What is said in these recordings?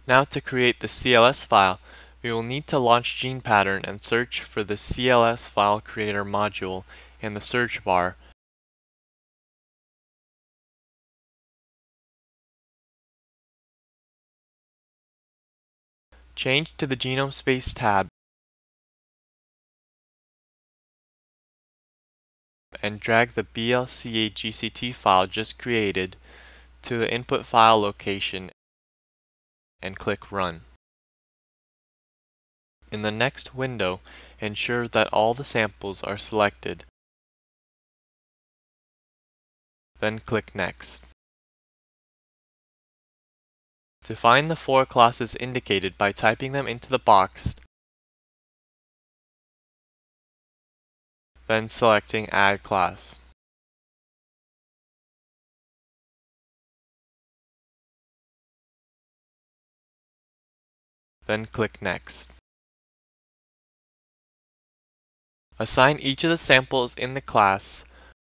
Now to create the CLS file, we will need to launch GenePattern and search for the CLSFileCreator module in the search bar. Change to the GenomeSpace tab and drag the BLCA GCT file just created to the input file location and click Run. In the next window, ensure that all the samples are selected. Then click Next. To find the 4 classes indicated by typing them into the box, then selecting Add Class. Then click Next. Assign each of the samples in the class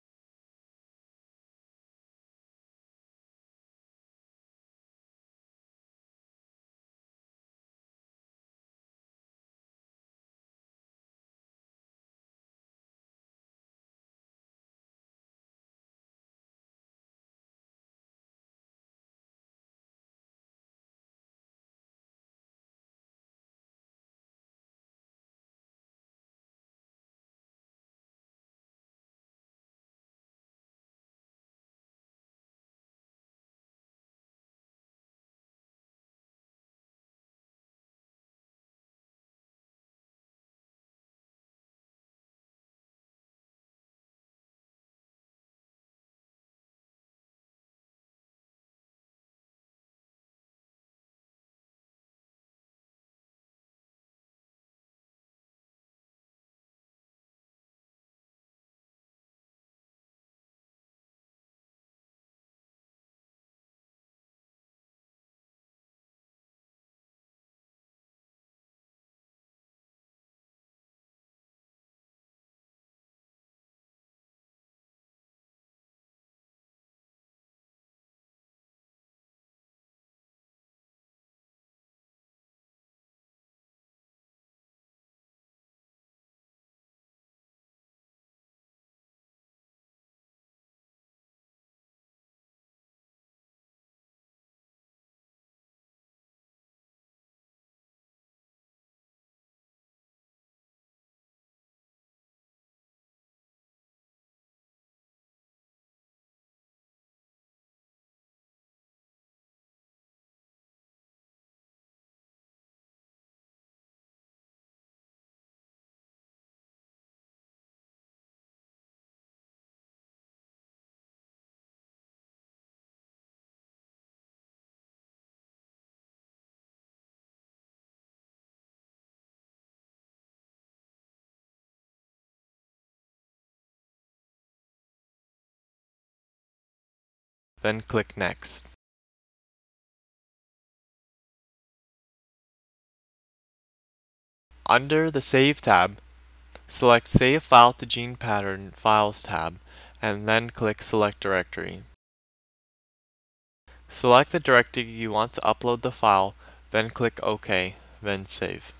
then click Next. Under the Save tab, select Save File to GenePattern Files tab, and then click Select Directory. Select the directory you want to upload the file, then click OK, then Save.